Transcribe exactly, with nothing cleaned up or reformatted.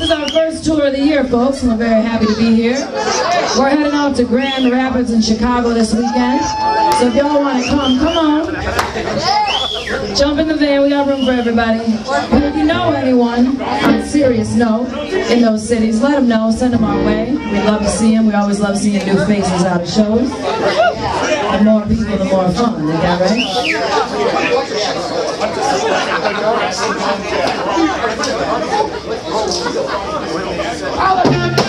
is our first tour of the year, folks, and we're very happy to be here. We're heading out to Grand Rapids in Chicago this weekend. So if y'all want to come, come on. Jump in the van, we got room for everybody. And if you know anyone, on a serious note, in those cities, let them know, send them our way. We love to see them. We always love seeing new faces out of shows. The more people, the more fun. Is that right?